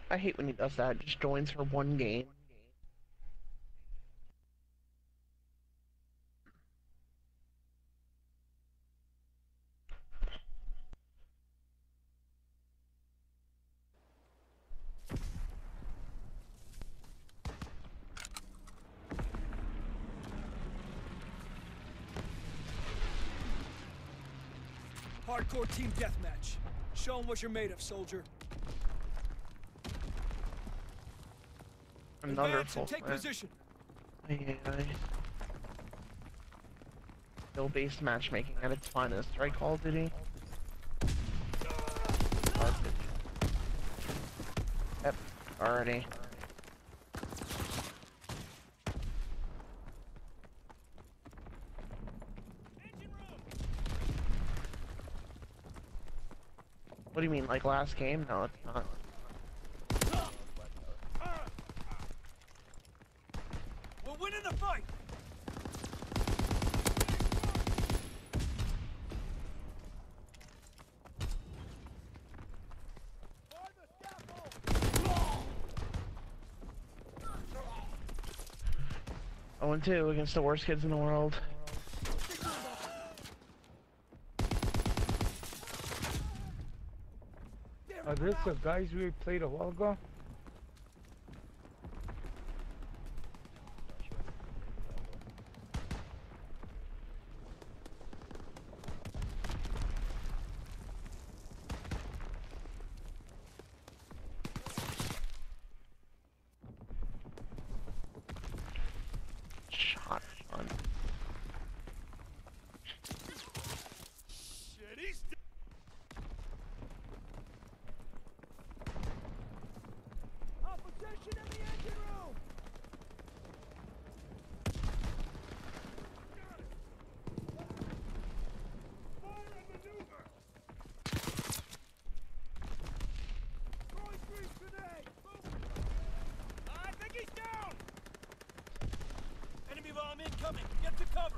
I hate when he does that. Just joins for one game. Hardcore team deathmatch. Show 'em what you're made of, soldier. Another Advance full and take plan. position. Skill-based matchmaking at its finest, right, Call of Duty? Garbage. Yep, already. What do you mean, like last game? No, it's not. We're winning the fight! Oh, and 2 against the worst kids in the world. Are this the guys we played a while ago? Shotgun. Shit, he's opposition in the engine room! Fire and maneuver! Throwing freeze grenade! I think he's down! Enemy bomb incoming! Get to cover!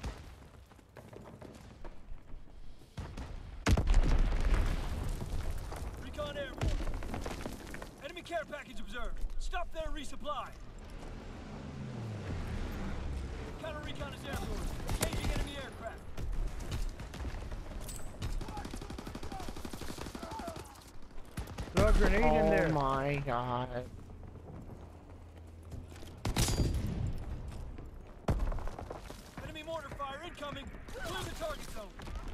Recon airborne. Enemy care package observed. Stop there, resupply. Counter recon is airborne. Engaging enemy aircraft. Throw a grenade in there. Oh my god. Enemy mortar fire incoming. Clear the target zone.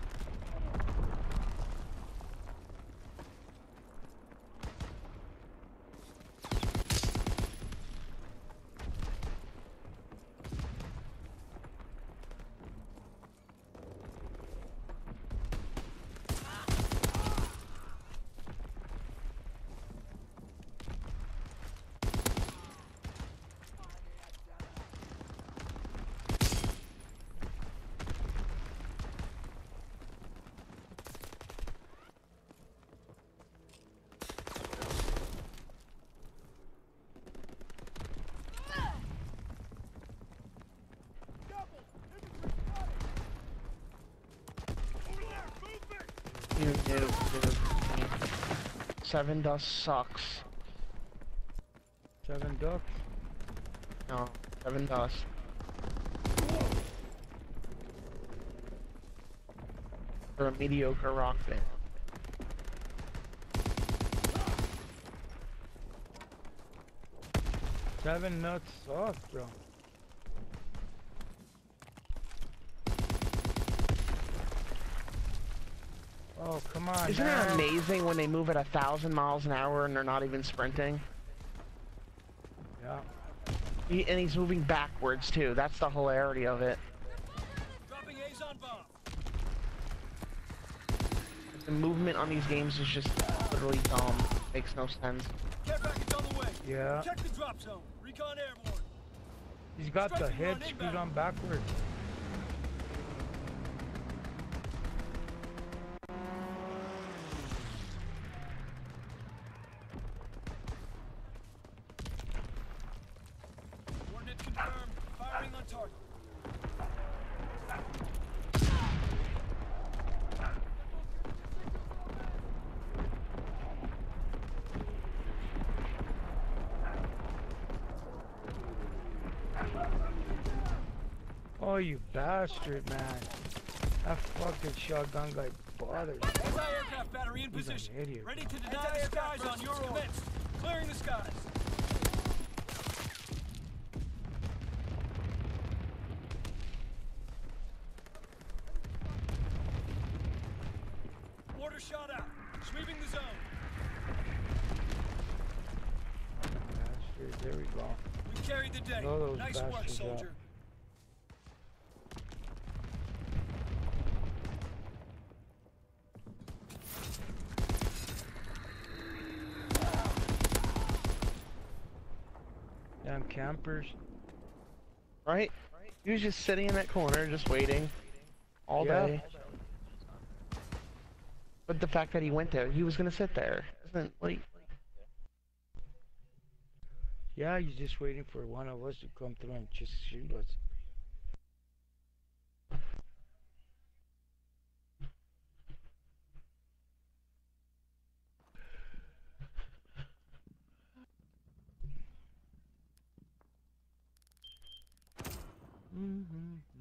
Dude. 7 Dust sucks. 7 ducks. No, 7 Dust. For a mediocre rock band. Seven nuts sauce, bro. Oh, come on. Isn't it now. amazing when they move at 1,000 miles an hour and they're not even sprinting? Yeah. And he's moving backwards too. That's the hilarity of it. Dropping Azon bomb. The movement on these games is just literally dumb. Makes no sense. Care package on the way. Yeah. Check the drop zone. Recon airborne. He's got the Striking head run screwed inbound. on backwards. Coordinates confirmed. Firing on target. Oh, you bastard, man. That fucking shotgun guy bothers me. Anti-aircraft battery in He's an position. idiot, Ready bro. to deny the skies on your commence. Clearing the skies. Order shot out. Sweeping the zone. Bastard, there we go. We carried the day. Blow those Nice work, bastards up. soldier. Damn campers. Right? He was just sitting in that corner, just waiting. All Yeah. day. But the fact that he went there, he was gonna sit there. Isn't, like... Yeah, he's just waiting for one of us to come through and just shoot us. Mm-hmm.